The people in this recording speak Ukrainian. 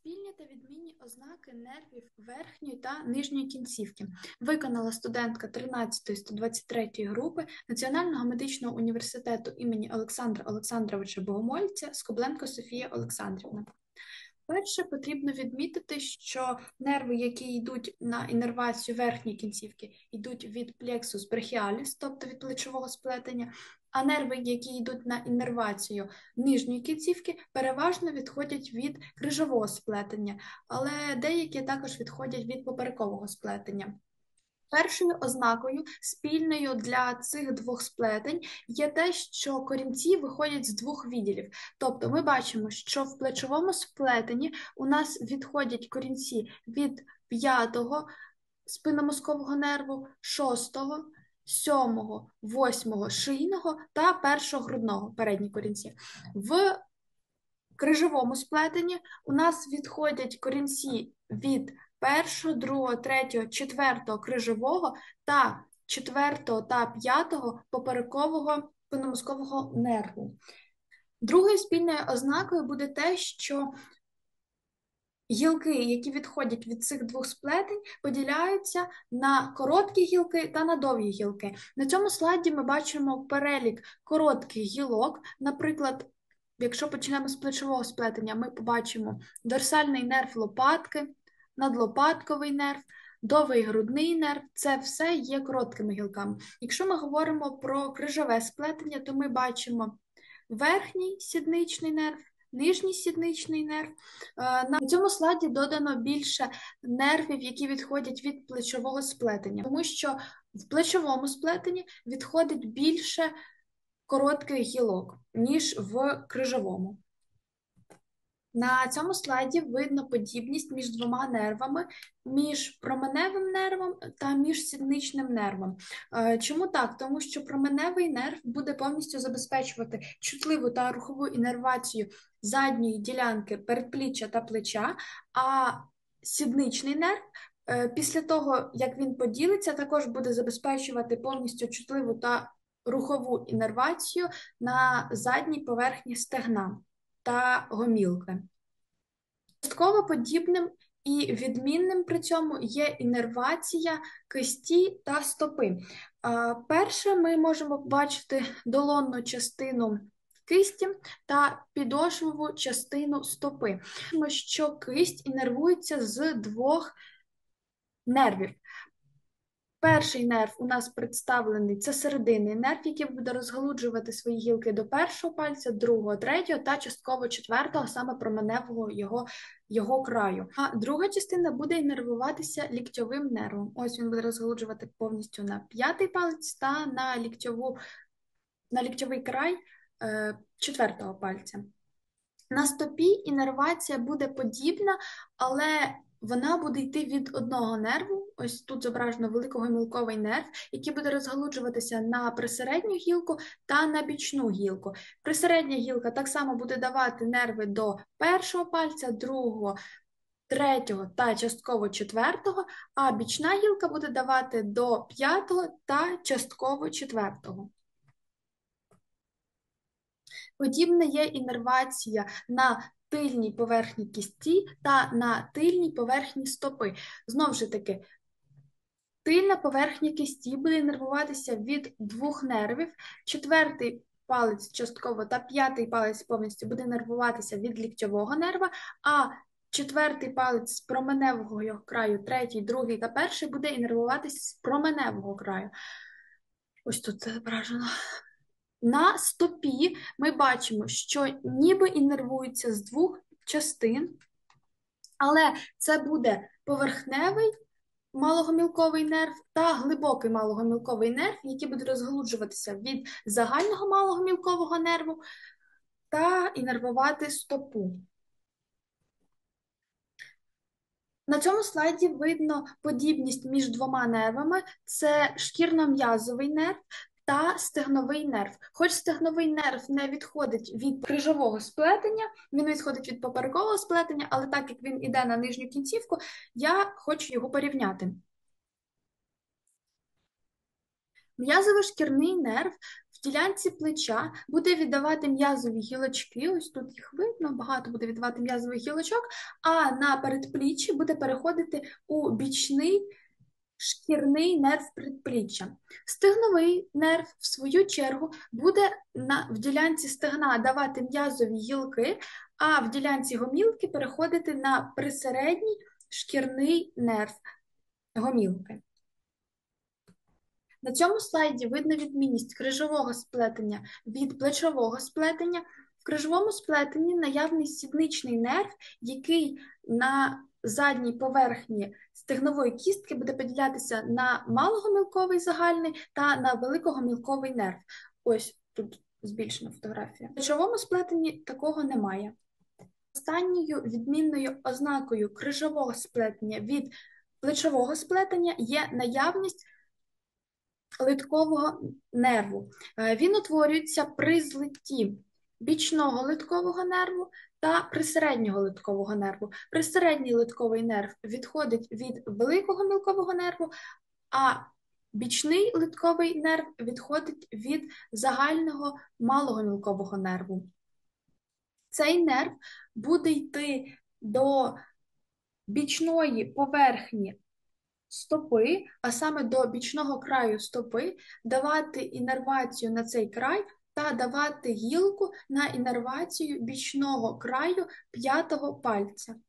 Спільні та відмінні ознаки нервів верхньої та нижньої кінцівки виконала студентка 13-ї 123-ї групи Національного медичного університету імені Олександра Олександровича Богомольця Скобленко Софія Олександрівна. Перше, потрібно відмітити, що нерви, які йдуть на іннервацію верхньої кінцівки, йдуть від плексус брахіаліс, тобто від плечового сплетення, а нерви, які йдуть на іннервацію нижньої кінцівки, переважно відходять від крижового сплетення, але деякі також відходять від поперекового сплетення. Першою ознакою, спільною для цих двох сплетень, є те, що корінці виходять з двох відділів. Тобто ми бачимо, що в плечовому сплетенні у нас відходять корінці від 5-го спинномозкового нерву, 6-го, 7-го, 8-го шийного та 1-го грудного, передні корінці. В крижовому сплетенні у нас відходять корінці від 1-го, 2-го, 3-го, 4-го крижового та 4-го та 5-го поперекового спинномозкового нерву. Другою спільною ознакою буде те, що гілки, які відходять від цих двох сплетень, поділяються на короткі гілки та на довгі гілки. На цьому слайді ми бачимо перелік коротких гілок, наприклад, якщо почнемо з плечового сплетення, ми побачимо дорсальний нерв лопатки, надлопатковий нерв, довгий грудний нерв – це все є короткими гілками. Якщо ми говоримо про крижове сплетення, то ми бачимо верхній сідничний нерв, нижній сідничний нерв. На цьому слайді додано більше нервів, які відходять від плечового сплетення, тому що в плечовому сплетенні відходить більше коротких гілок, ніж в крижовому. На цьому слайді видно подібність між двома нервами, між променевим нервом та міжсідничним нервом. Чому так? Тому що променевий нерв буде повністю забезпечувати чутливу та рухову іннервацію задньої ділянки передпліччя та плеча, а сідничний нерв після того, як він поділиться, також буде забезпечувати повністю чутливу та рухову іннервацію на задній поверхні стегна та гомілки. Частково подібним і відмінним при цьому є іннервація кисті та стопи. Перше, ми можемо побачити долонну частину кисті та підошвову частину стопи. Тому що кисть іннервується з двох нервів. Перший нерв у нас представлений, це серединний нерв, який буде розгалуджувати свої гілки до першого пальця, другого, третього та частково четвертого, саме променевого його краю. А друга частина буде іннервуватися ліктьовим нервом. Ось він буде розгалуджувати повністю на п'ятий палець та на ліктьовий край четвертого пальця. На стопі іннервація буде подібна, але вона буде йти від одного нерву, ось тут зображено великогомілковий нерв, який буде розгалуджуватися на присередню гілку та на бічну гілку. Присередня гілка так само буде давати нерви до першого пальця, другого, третього та частково четвертого, а бічна гілка буде давати до п'ятого та частково четвертого. Подібна є іннервація на тильній поверхні кісті та на тильній поверхні стопи. Знову ж таки, тильна поверхня кісті буде іннервуватися від двох нервів, четвертий палець частково та п'ятий палець повністю буде іннервуватися від ліктьового нерва, а четвертий палець з променевого його краю, третій, другий та перший буде іннервуватися з променевого краю. Ось тут це зображено. На стопі ми бачимо, що ніби іннервується з двох частин, але це буде поверхневий малогомілковий нерв та глибокий малогомілковий нерв, який буде розгалуджуватися від загального малогомілкового нерву та іннервувати стопу. На цьому слайді видно подібність між двома нервами. Це шкірно-м'язовий нерв та стегновий нерв. Хоч стегновий нерв не відходить від крижового сплетення, він відходить від поперекового сплетення, але так як він іде на нижню кінцівку, я хочу його порівняти. М'язово-шкірний нерв в ділянці плеча буде віддавати м'язові гілочки, ось тут їх видно, багато буде віддавати м'язових гілочок, а на передпліччі буде переходити у бічний шкірний нерв передпліччя. Стегновий нерв, в свою чергу, буде в ділянці стегна давати м'язові гілки, а в ділянці гомілки переходити на присередній шкірний нерв гомілки. На цьому слайді видно відмінність крижового сплетення від плечового сплетення. В крижовому сплетенні наявний сідничний нерв, який на задній поверхні стегнової кістки буде поділятися на малогомілковий загальний та на великогомілковий нерв. Ось тут збільшена фотографія. В плечовому сплетенні такого немає. Останньою відмінною ознакою крижового сплетення від плечового сплетення є наявність литкового нерву. Він утворюється при злитті бічного литкового нерву та присереднього литкового нерву. Присередній литковий нерв відходить від великого мілкового нерву, а бічний литковий нерв відходить від загального малого мілкового нерву. Цей нерв буде йти до бічної поверхні стопи, а саме до бічного краю стопи, давати інервацію на цей край та давати гілку на інервацію бічного краю п'ятого пальця.